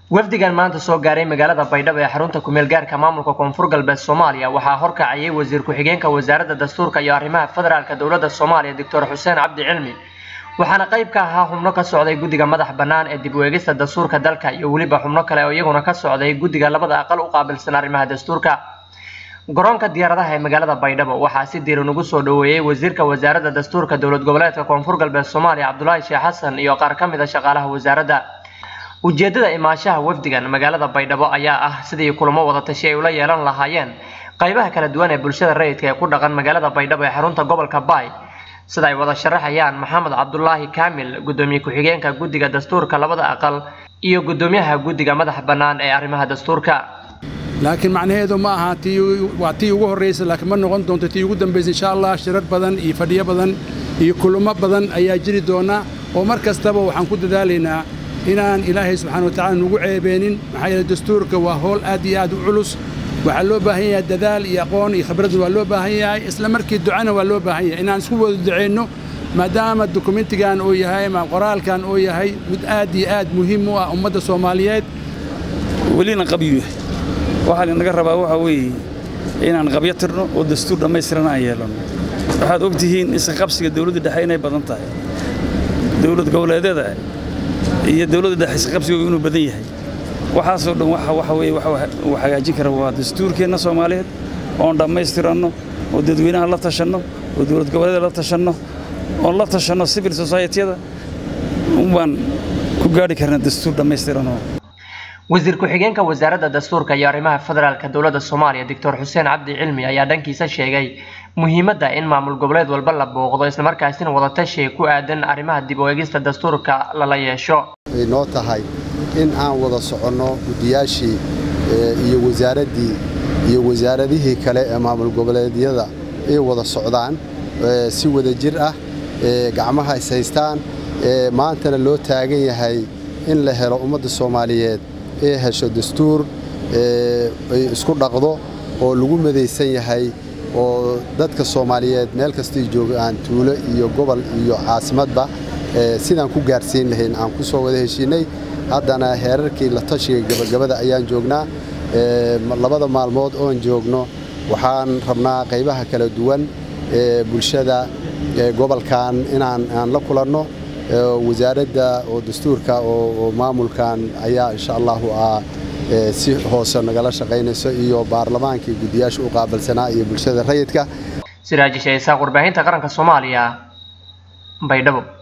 wafdigan maanta soo gaaray magaalada Baydhabo ee xarunta ku meel gaarka maamulka Koonfur Galbeed Soomaaliya waxaa horkacayay wasiir ku-xigeenka wasaaradda dastuurka iyo arrimaha federaalka dawladda Soomaaliya Dr. Xuseen Cabdi Cilmi waxaana qayb ka ahaa xubno ka socday guddiga madax bannaan ee dib u eegista dastuurka dalka iyo waliba xubno kale oo iyaguna ka socday guddiga labada aqal u qaabilsan arrimaha dastuurka garoonka diyaaradaha ee magaalada Baydhabo waxaa si diiran ugu soo dhaweeyay wasiirka wasaaradda dastuurka dawlad goboleedka Koonfur Galbeed Soomaaliya Cabdullaahi Sheekh Xasan iyo qaar ka mid ah shaqaalaha wasaaradda ujeedada imaashaha wafdigan magaalada Baydhabo ayaa ah sidii kulamo wada tashi ay ula yeelan lahaayeen qaybaha kala duwan ee bulshada rayidka ee ku dhaqan magaalada Baydhabo ee xarunta gobolka Baay sida ay wada sharaxayaan Maxamed Cabdullaahi Kaamil gudoomiye ku-xigeenka guddiga dastuurka labada aqal iyo gudoomiyaha guddiga madax bannaan ee arrimaha dastuurka laakiin macnaheedu ma aha tii ugu horreysay laakiin ma noqon doonto tii ugu dambeysay insha Allah shirar badan iyo fadhiyo badan iyo kulamo badan ayaa jiri doona oo mar kastaba waxaan ku dadaalaynaa inaan Ilaahay subxaanahu wa ta'aala nugu ceebeenin maxaa yeelay dastuurka waa howl aad iyo aad u culus waxa loo baahan yahay dadaal iyo aqoon iyo khibrad waa loo baahan yahay isla markii ducana waa loo baahan yahay inaan isku wada duceeyno maadaama dokumentigan oo yahay ama qoraalkan oo yahay mid aad iyo aad muhiim u ah ummadda Soomaaliyeed walina qabiyo waxa la naga rabaa waxa weeye inaan qabyo tirno oo dastuur dhameystiran ay yeelano waxaad ogtihiin in qabsiga dawladda dhexe inay badan tahay dawlad goboleedyada iyo dawladda dhexe qabsiga inuu badan yahay waxaasoo dhan waxa weeye waxa hagaajin kara waa dastuurkeena Soomaaliyeed oo dhameystiranno oo dadweynaha la tashano oo dawlad goboleedyada la tashano oo la tashano civil society-da umbaan ku gaari karna dastuur dhameystiran wasiir ku-xigeenka wasaaradda dastuurka iyo arrimaha federaalka dawladda Soomaaliya Dr. Xuseen Cabdi Cilmi ayaa dhankiisa sheegay muhiimadda in maamul goboleed walba la booqdo isla markaasina wada tashi ku aadan arrimaha dib u eegista dastuurka la yeesho inoo tahay in aan wada soconno gudiyaashii iyo wasaaradihii kale ee maamul goboleedyada ay wada socdaan si wada jir ah gacmaha is haystaan maantana loo taagan yahay in la helo ummadda Soomaaliyeed ee hesho dastuur ay isku dhaqdo oo lagu madeysan yahay oo dadka Soomaaliyeed meel kasta ay joogaan tuulo iyo gobol iyo caasimadba sidaan ku gaarsiin lahayn aan ku soo wada heshiinay haddana heerarkii la tashiga gabagabada ayaan joognaa labada maalmood oo aan joogno waxaan rabnaa qaybaha kala duwan ee bulshada gobolkan inaan la kulanno wasaaradda oo dastuurka oo maamulkan ayaa insha Allah si hoose nagala shaqeynayso iyo baarlamaanka gudiyaasha u qaabilsanaa iyo bulshada rayidka Siraaj Sheekh warbaahinta qaranka Soomaaliya Baydhabo.